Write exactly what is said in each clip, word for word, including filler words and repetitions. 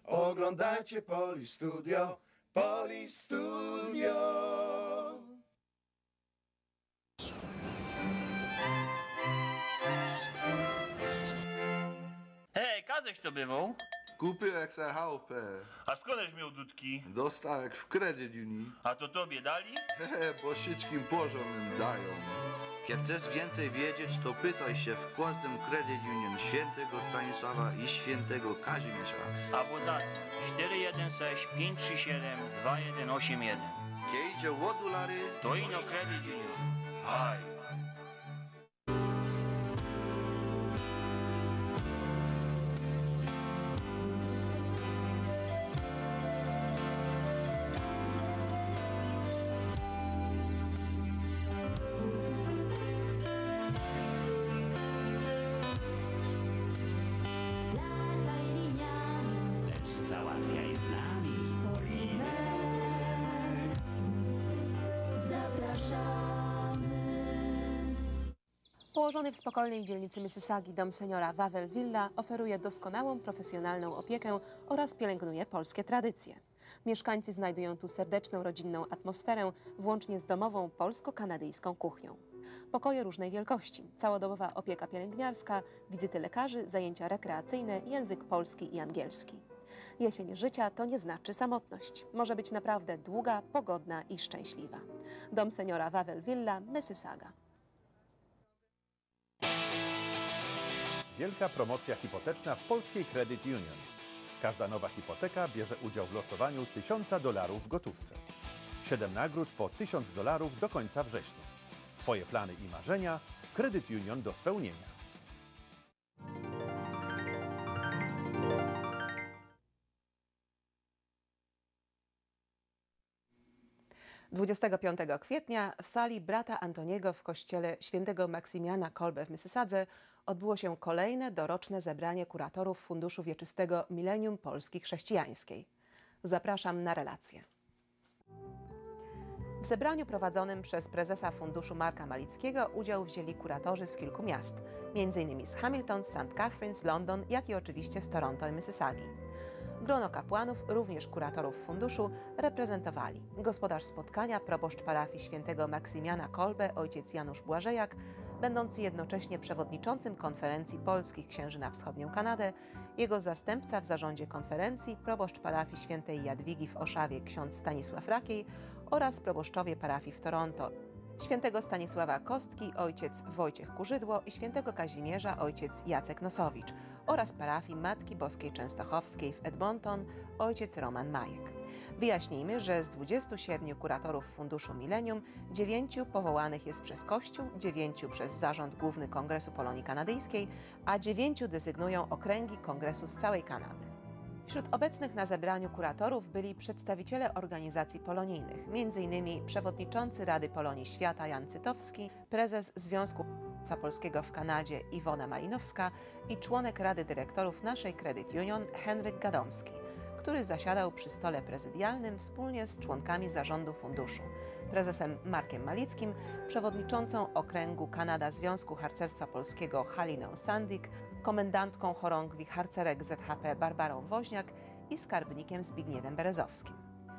Oglądajcie Polish Studio, Polish Studio. Hej, Kaześ to bywał? Kupiłek se chałupę. A skądeś miał dudki? Dostałek w kredyt Unii. A to tobie dali? Hehe, bo wszystkim porządnym dają. Jak chcesz więcej wiedzieć, to pytaj się w każdym Credit Union Świętego Stanisława i Świętego Kazimierza. Albo zadzwoń cztery jeden sześć pięć trzy siedem dwa jeden osiem jeden. Kiedy idzie o dolary, To ino Credit Union. Haj. Położony w spokojnej dzielnicy Mississaugi dom seniora Wawel Villa oferuje doskonałą profesjonalną opiekę oraz pielęgnuje polskie tradycje. Mieszkańcy znajdują tu serdeczną rodzinną atmosferę, włącznie z domową polsko-kanadyjską kuchnią. Pokoje różnej wielkości, całodobowa opieka pielęgniarska, wizyty lekarzy, zajęcia rekreacyjne, język polski i angielski. Jesień życia to nie znaczy samotność. Może być naprawdę długa, pogodna i szczęśliwa. Dom seniora Wawel Villa, Mississauga. Wielka promocja hipoteczna w polskiej Credit Union. Każda nowa hipoteka bierze udział w losowaniu tysiąca dolarów w gotówce. Siedem nagród po tysiąc dolarów do końca września. Twoje plany i marzenia w Credit Union do spełnienia. dwudziestego piątego kwietnia w sali brata Antoniego w kościele świętego Maksymiliana Kolbe w Mississadze odbyło się kolejne doroczne zebranie kuratorów Funduszu Wieczystego Milenium Polski Chrześcijańskiej. Zapraszam na relację. W zebraniu prowadzonym przez prezesa funduszu Marka Malickiego udział wzięli kuratorzy z kilku miast, między innymi z Hamilton, Saint Catharines, London, jak i oczywiście z Toronto i Mississaugi. Grono kapłanów, również kuratorów funduszu, reprezentowali gospodarz spotkania, proboszcz parafii świętego Maksymiliana Kolbe, ojciec Janusz Błażejak, będący jednocześnie przewodniczącym konferencji polskich księży na wschodnią Kanadę, jego zastępca w zarządzie konferencji, proboszcz parafii świętej Jadwigi w Oszawie, ksiądz Stanisław Rakiej oraz proboszczowie parafii w Toronto, świętego Stanisława Kostki, ojciec Wojciech Kurzydło i świętego Kazimierza, ojciec Jacek Nosowicz oraz parafii Matki Boskiej Częstochowskiej w Edmonton, ojciec Roman Majek. Wyjaśnijmy, że z dwudziestu siedmiu kuratorów Funduszu Milenium, dziewięciu powołanych jest przez Kościół, dziewięciu przez Zarząd Główny Kongresu Polonii Kanadyjskiej, a dziewięciu desygnują okręgi kongresu z całej Kanady. Wśród obecnych na zebraniu kuratorów byli przedstawiciele organizacji polonijnych, między innymi przewodniczący Rady Polonii Świata Jan Cytowski, prezes Związku Polskiego w Kanadzie Iwona Malinowska i członek Rady Dyrektorów naszej Credit Union Henryk Gadomski, który zasiadał przy stole prezydialnym wspólnie z członkami zarządu funduszu, prezesem Markiem Malickim, przewodniczącą okręgu Kanada Związku Harcerstwa Polskiego Haliną Sandik, komendantką chorągwi harcerek Z H P Barbarą Woźniak i skarbnikiem Zbigniewem Berezowskim.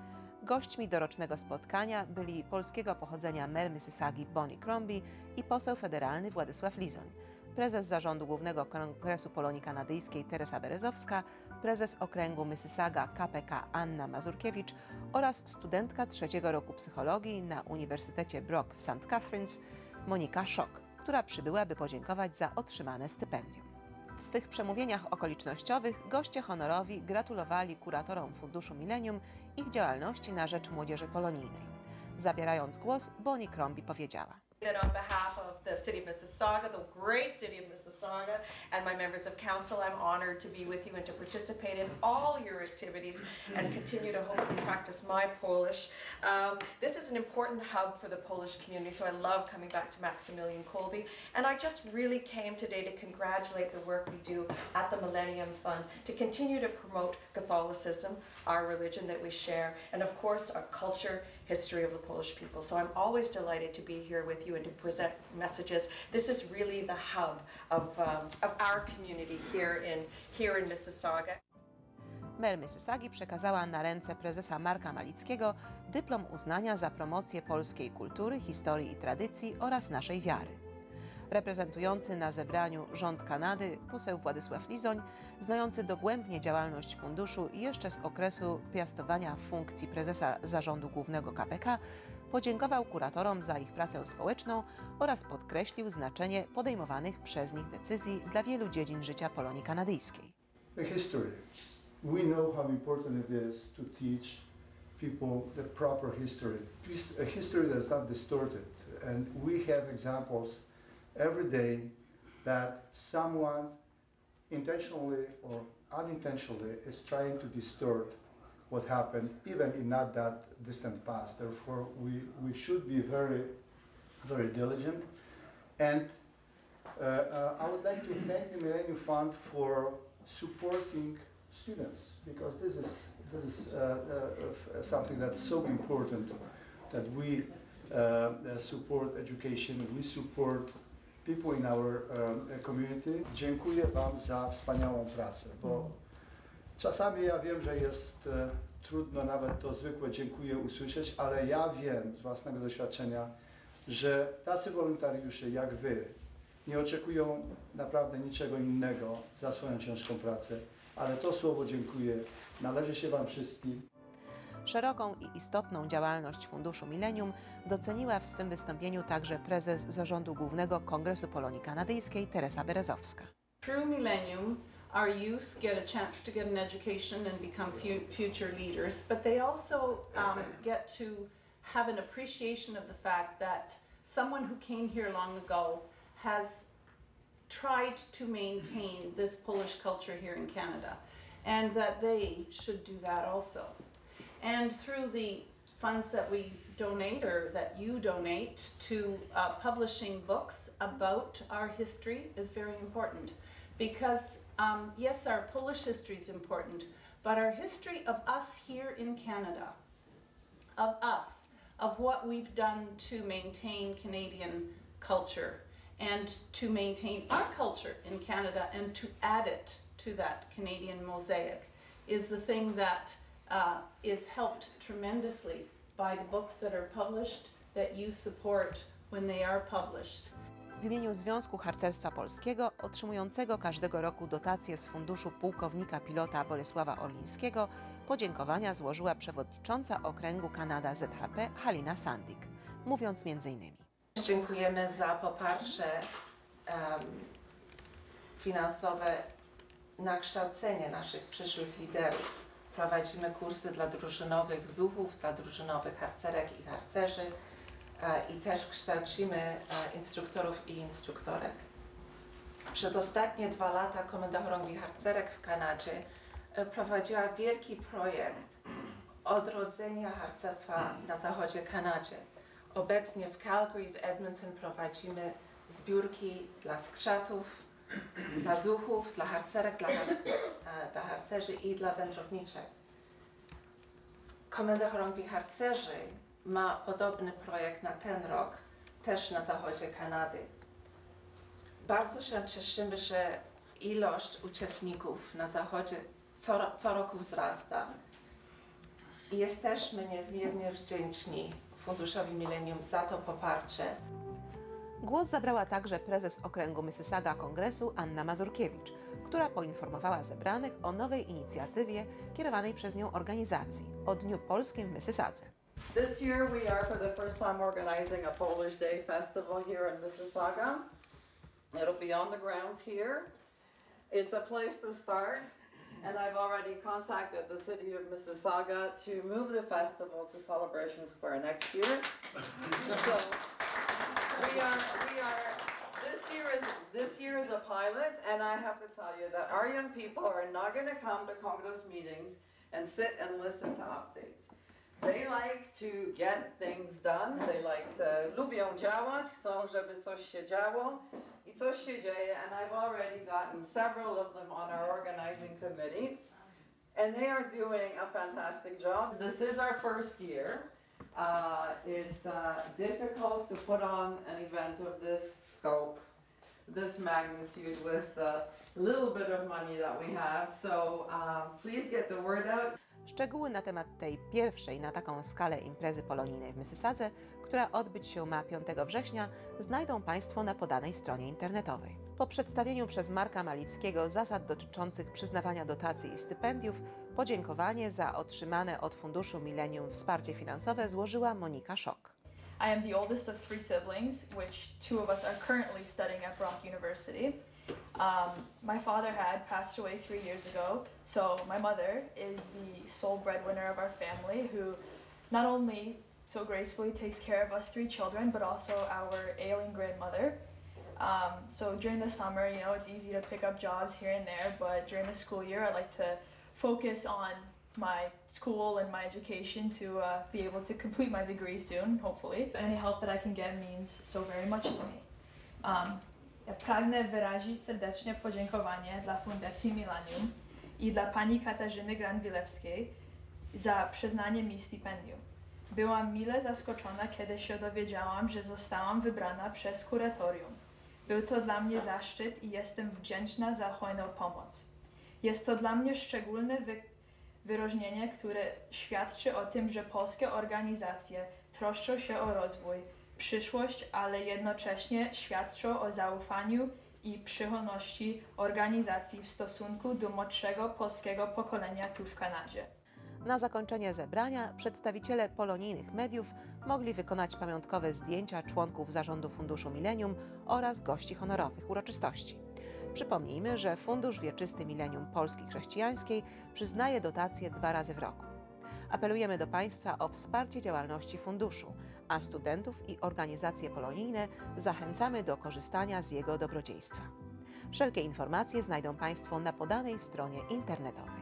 Gośćmi dorocznego spotkania byli polskiego pochodzenia mer Mississaugi Bonnie Crombie i poseł federalny Władysław Lizoń, prezes Zarządu Głównego Kongresu Polonii Kanadyjskiej Teresa Berezowska, prezes okręgu Mississauga K P K Anna Mazurkiewicz oraz studentka trzeciego roku psychologii na Uniwersytecie Brock w Saint Catharines Monika Szok, która przybyła, by podziękować za otrzymane stypendium. W swych przemówieniach okolicznościowych goście honorowi gratulowali kuratorom Funduszu Milenium ich działalności na rzecz młodzieży polonijnej. Zabierając głos, Bonnie Crombie powiedziała: That on behalf of the City of Mississauga, the great City of Mississauga, and my members of council, I'm honored to be with you and to participate in all your activities and continue to hopefully practice my Polish. Um, this is an important hub for the Polish community, so I love coming back to Maximilian Kolbe. And I just really came today to congratulate the work we do at the Millennium Fund to continue to promote Catholicism, our religion that we share, and of course our culture, history of the Polish people. So I'm always delighted to be here with you and to present messages. This is really the hub of, um, of our community here in, here in Mississauga. mer Mississagi przekazała na ręce prezesa Marka Malickiego dyplom uznania za promocję polskiej kultury, historii i tradycji oraz naszej wiary. Reprezentujący na zebraniu rząd Kanady poseł Władysław Lizoń, znający dogłębnie działalność funduszu i jeszcze z okresu piastowania funkcji prezesa Zarządu Głównego K P K, podziękował kuratorom za ich pracę społeczną oraz podkreślił znaczenie podejmowanych przez nich decyzji dla wielu dziedzin życia Polonii kanadyjskiej. The history. We know how important it is to teach people the proper history, a history that's not distorted. And we have examples every day that someone intentionally or unintentionally is trying to distort what happened, even in not that distant past. Therefore, we, we should be very, very diligent. And uh, uh, I would like to thank the Millennium Fund for supporting students, because this is, this is uh, uh, something that's so important, that we uh, support education, we support people in our um, community. Dziękuję Wam za wspaniałą pracę, bo czasami ja wiem, że jest e, trudno nawet to zwykłe dziękuję usłyszeć, ale ja wiem z własnego doświadczenia, że tacy wolontariusze jak Wy nie oczekują naprawdę niczego innego za swoją ciężką pracę, ale to słowo dziękuję należy się Wam wszystkim. Szeroką i istotną działalność Funduszu Millennium doceniła w swym wystąpieniu także prezes Zarządu Głównego Kongresu Polonii Kanadyjskiej Teresa Berezowska. Through Millennium, our youth get a chance to get an education and become future leaders, but they also um, get to have an appreciation of the fact that someone who came here long ago has tried to maintain this Polish culture here in Canada, and that they should do that also. And through the funds that we donate, or that you donate, to uh, publishing books about our history is very important. Because, um, yes, our Polish history is important, but our history of us here in Canada, of us, of what we've done to maintain Canadian culture, and to maintain our culture in Canada, and to add it to that Canadian mosaic, is the thing that Uh, is helped tremendously by the books that are published, that you support when they are published. W imieniu Związku Harcerstwa Polskiego, otrzymującego każdego roku dotacje z funduszu pułkownika pilota Bolesława Orlińskiego, podziękowania złożyła przewodnicząca okręgu Kanada Z H P Halina Sandik, mówiąc między innymi: Dziękujemy za poparcie um, finansowe na kształcenie naszych przyszłych liderów. Prowadzimy kursy dla drużynowych zuchów, dla drużynowych harcerek i harcerzy e, i też kształcimy e, instruktorów i instruktorek. Przez ostatnie dwa lata Komenda Chorągwi Harcerek w Kanadzie e, prowadziła wielki projekt odrodzenia harcerstwa na zachodzie Kanadzie. Obecnie w Calgary, w Edmonton prowadzimy zbiórki dla skrzatów, dla zuchów, dla harcerek, dla, har dla harcerzy i dla wędrowniczek. Komenda Chorągwi Harcerzy ma podobny projekt na ten rok, też na zachodzie Kanady. Bardzo się cieszymy, że ilość uczestników na zachodzie co, co roku wzrasta i jesteśmy niezmiernie wdzięczni Funduszowi Millennium za to poparcie. Głos zabrała także prezes okręgu Mississauga Kongresu Anna Mazurkiewicz, która poinformowała zebranych o nowej inicjatywie kierowanej przez nią organizacji o Dniu Polskim w Mississadze. This year we are for the first time organizing a Polish Day Festival here in Mississauga. It'll be on the grounds here. It's a place to start, and I've already contacted the city of Mississauga to move the festival to Celebration Square next year. So we are, we are, this year is, this year is a pilot, and I have to tell you that our young people are not going to come to Congress meetings and sit and listen to updates. They like to get things done, they like to, lubią działać, chcą, żeby coś się działo i coś się dzieje, and I've already gotten several of them on our organizing committee, and they are doing a fantastic job. This is our first year. Uh, it's uh, difficult to put on an event of this scope this magnitude with the little bit of money that we have. So um, please get the word out. Szczegóły na temat tej pierwszej na taką skalę imprezy polonijnej w Mississadze, która odbyć się ma piątego września, znajdą Państwo na podanej stronie internetowej. Po przedstawieniu przez Marka Malickiego zasad dotyczących przyznawania dotacji i stypendiów, podziękowanie za otrzymane od Funduszu Millennium wsparcie finansowe złożyła Monika Szok. I am the oldest of three siblings, which two of us are currently studying at Brock University. Um, my father had passed away three years ago, so my mother is the sole breadwinner of our family, who not only so gracefully takes care of us three children, but also our ailing grandmother. Um, so during the summer, you know, it's easy to pick up jobs here and there, but during the school year, I like to focus on my school and my education to uh, be able to complete my degree soon, hopefully. Any help that I can get means so very much to me. Um, Ja pragnę wyrazić serdecznie podziękowanie dla Fundacji Millennium i dla pani Katarzyny Granwilewskiej za przyznanie mi stypendium. Byłam mile zaskoczona, kiedy się dowiedziałam, że zostałam wybrana przez kuratorium. Był to dla mnie zaszczyt i jestem wdzięczna za hojną pomoc. Jest to dla mnie szczególne wy wyróżnienie, które świadczy o tym, że polskie organizacje troszczą się o rozwój, przyszłość, ale jednocześnie świadczą o zaufaniu i przychylności organizacji w stosunku do młodszego polskiego pokolenia tu w Kanadzie. Na zakończenie zebrania przedstawiciele polonijnych mediów mogli wykonać pamiątkowe zdjęcia członków zarządu Funduszu Millennium oraz gości honorowych uroczystości. Przypomnijmy, że Fundusz Wieczysty Millennium Polski Chrześcijańskiej przyznaje dotacje dwa razy w roku. Apelujemy do Państwa o wsparcie działalności funduszu, a studentów i organizacje polonijne zachęcamy do korzystania z jego dobrodziejstwa. Wszelkie informacje znajdą Państwo na podanej stronie internetowej.